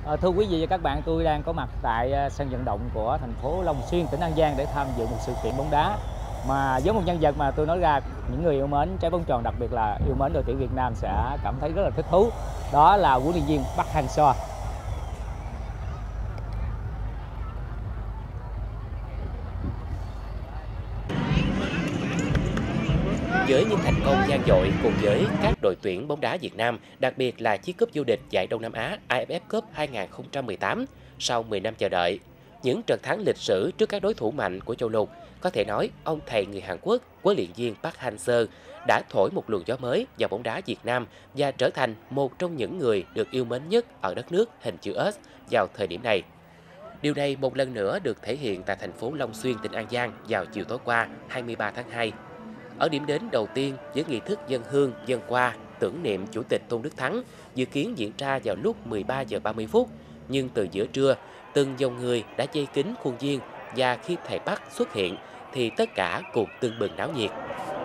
Thưa quý vị và các bạn, tôi đang có mặt tại sân vận động của thành phố Long Xuyên, tỉnh An Giang để tham dự một sự kiện bóng đá mà với một nhân vật mà tôi nói ra những người yêu mến trái bóng tròn, đặc biệt là yêu mến đội tuyển Việt Nam sẽ cảm thấy rất là thích thú. Đó là huấn luyện viên Park Hang-seo. Với những thành công vang dội cùng với các đội tuyển bóng đá Việt Nam, đặc biệt là chiếc cúp vô địch giải Đông Nam Á AFF Cup 2018, sau 10 năm chờ đợi, những trận thắng lịch sử trước các đối thủ mạnh của châu lục, có thể nói ông thầy người Hàn Quốc, huấn luyện viên Park Hang-seo đã thổi một luồng gió mới vào bóng đá Việt Nam và trở thành một trong những người được yêu mến nhất ở đất nước hình chữ S vào thời điểm này. Điều này một lần nữa được thể hiện tại thành phố Long Xuyên, tỉnh An Giang vào chiều tối qua, 23 tháng 2. Ở điểm đến đầu tiên với nghi thức dâng hương, dâng hoa, tưởng niệm Chủ tịch Tôn Đức Thắng dự kiến diễn ra vào lúc 13 giờ 30 phút, nhưng từ giữa trưa, từng dòng người đã vây kín khuôn viên và khi thầy Park xuất hiện thì tất cả cùng tưng bừng náo nhiệt.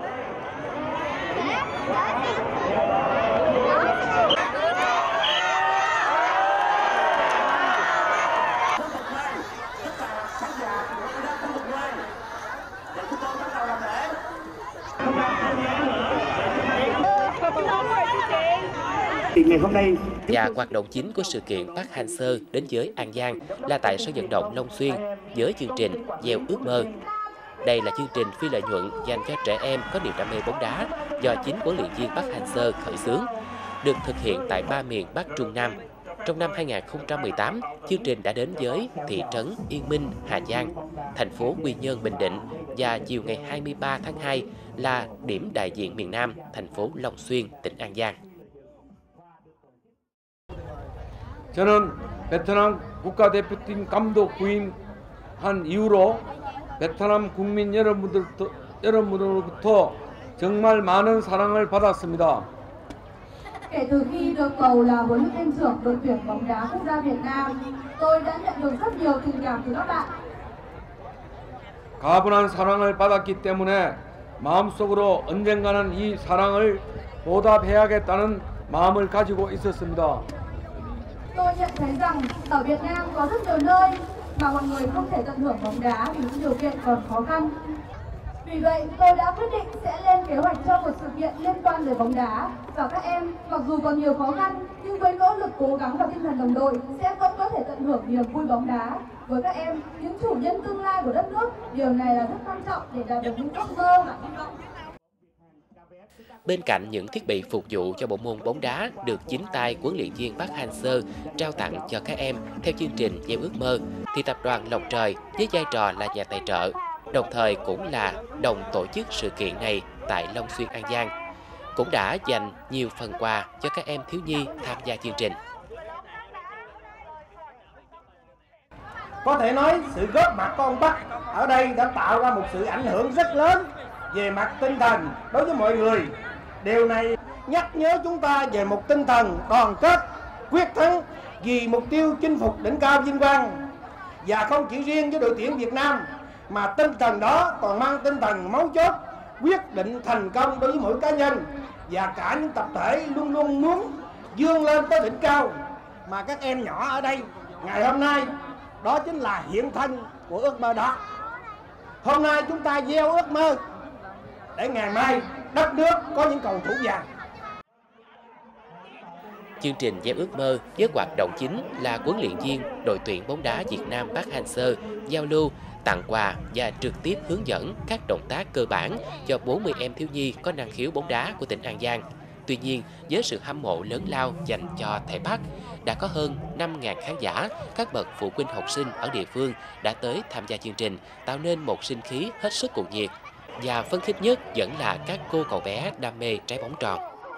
Ngày hôm nay Và hoạt động chính của sự kiện Park Hang-seo đến với An Giang là tại sân vận động Long Xuyên với chương trình Gieo ước mơ. Đây là chương trình phi lợi nhuận dành cho trẻ em có niềm đam mê bóng đá do chính huấn luyện viên Park Hang-seo khởi xướng, được thực hiện tại 3 miền Bắc Trung Nam. Trong năm 2018, chương trình đã đến với thị trấn Yên Minh, Hà Giang, thành phố Quy Nhơn, Bình Định và chiều ngày 23 tháng 2 là điểm đại diện miền Nam, thành phố Long Xuyên, tỉnh An Giang. 저는 베트남 국가대표팀 감독 부임한 이후로 베트남 국민 여러분들로부터 정말 많은 사랑을 받았습니다. Kể từ khi được bầu là huấn luyện viên trưởng đội tuyển bóng đá quốc gia Việt Nam, tôi đã nhận được rất nhiều tình cảm từ các bạn. 가분한 사랑을 받았기 때문에 마음속으로 언젠가는 이 사랑을 보답해야겠다는 마음을 가지고 있었습니다. Tôi nhận thấy rằng ở Việt Nam có rất nhiều nơi mà mọi người không thể tận hưởng bóng đá vì những điều kiện còn khó khăn. Vì vậy, tôi đã quyết định sẽ lên kế hoạch cho một sự kiện liên quan đến bóng đá. Và các em, mặc dù còn nhiều khó khăn, nhưng với nỗ lực cố gắng và tinh thần đồng đội sẽ vẫn có thể tận hưởng niềm vui bóng đá. Với các em, những chủ nhân tương lai của đất nước, điều này là rất quan trọng để đạt được những ước mơ và hy vọng. Bên cạnh những thiết bị phục vụ cho bộ môn bóng đá được chính tay huấn luyện viên Park Hang-seo trao tặng cho các em theo chương trình Gieo ước mơ, thì tập đoàn Lộc Trời với vai trò là nhà tài trợ, đồng thời cũng là đồng tổ chức sự kiện này tại Long Xuyên, An Giang, cũng đã dành nhiều phần quà cho các em thiếu nhi tham gia chương trình. có thể nói sự góp mặt của ông Park ở đây đã tạo ra một sự ảnh hưởng rất lớn về mặt tinh thần đối với mọi người. Điều này nhắc nhớ chúng ta về một tinh thần đoàn kết, quyết thắng vì mục tiêu chinh phục đỉnh cao vinh quang. Và không chỉ riêng với đội tuyển Việt Nam, mà tinh thần đó còn mang tinh thần máu chốt, quyết định thành công đối với mỗi cá nhân và cả những tập thể luôn luôn muốn vươn lên tới đỉnh cao. Mà các em nhỏ ở đây ngày hôm nay, đó chính là hiện thân của ước mơ đó. Hôm nay chúng ta gieo ước mơ để ngày mai đất nước có những cầu thủ vàng. Chương trình Gieo ước mơ với hoạt động chính là huấn luyện viên đội tuyển bóng đá Việt Nam Park Hang-seo giao lưu, tặng quà và trực tiếp hướng dẫn các động tác cơ bản cho 40 em thiếu nhi có năng khiếu bóng đá của tỉnh An Giang. Tuy nhiên, với sự hâm mộ lớn lao dành cho thầy Park, đã có hơn 5.000 khán giả, các bậc phụ huynh học sinh ở địa phương đã tới tham gia chương trình, tạo nên một sinh khí hết sức cuồng nhiệt. Và phấn khích nhất vẫn là các cô cậu bé đam mê trái bóng tròn.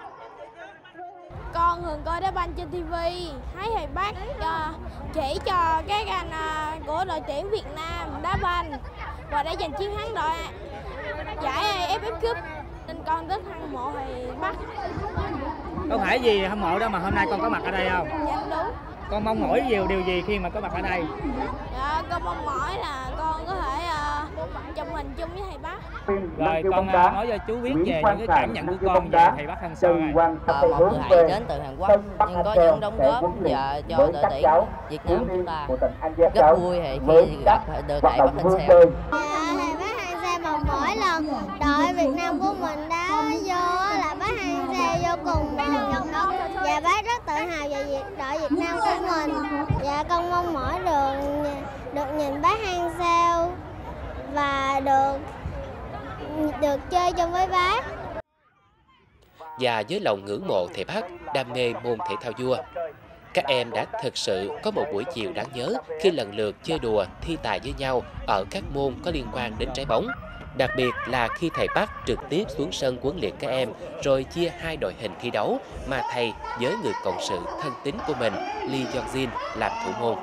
Con thường coi đá banh trên TV, thấy thầy Park chỉ cho các anh của đội tuyển Việt Nam đá banh và đã giành chiến thắng đội giải AFF Cup, nên con rất hâm mộ thầy Park. Có phải gì hâm mộ đó mà hôm nay con có mặt ở đây không? Dạ đúng. Con mong mỏi điều gì khi mà có mặt ở đây? Dạ, con mong mỏi là con có thể chụp hình chung với thầy Bắc. Rồi con nói cho chú biết về những cái cảm nhận của con về thầy Bắc Hang Seo này. Một người thầy đến từ Hàn Quốc nhưng có những đóng góp và cho đội tuyển Việt Nam chúng ta rất vui khi gặp được thầy Bắc Hang Seo. Thầy Bắc Hang Seo mà mỗi lần đội Việt Nam của mình đá vô là Bắc Hang Seo vô cùng và bác rất tự hào về đội Việt Nam của mình. Và con mong mỏi được nhìn Bắc Hang Seo và được chơi chung với bác. Và với lòng ngưỡng mộ thầy Bắc, đam mê môn thể thao vua, các em đã thực sự có một buổi chiều đáng nhớ khi lần lượt chơi đùa, thi tài với nhau ở các môn có liên quan đến trái bóng. Đặc biệt là khi thầy Bắc trực tiếp xuống sân huấn luyện các em rồi chia hai đội hình thi đấu mà thầy với người cộng sự thân tín của mình, Lee Jong-jin, làm thủ môn.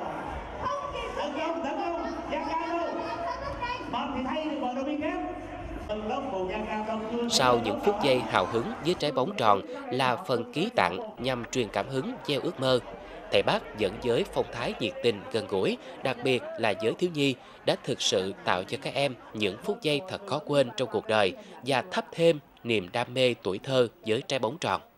Sau những phút giây hào hứng với trái bóng tròn là phần ký tặng nhằm truyền cảm hứng, gieo ước mơ. Thầy Bắc dẫn với phong thái nhiệt tình, gần gũi, đặc biệt là giới thiếu nhi, đã thực sự tạo cho các em những phút giây thật khó quên trong cuộc đời và thắp thêm niềm đam mê tuổi thơ với trái bóng tròn.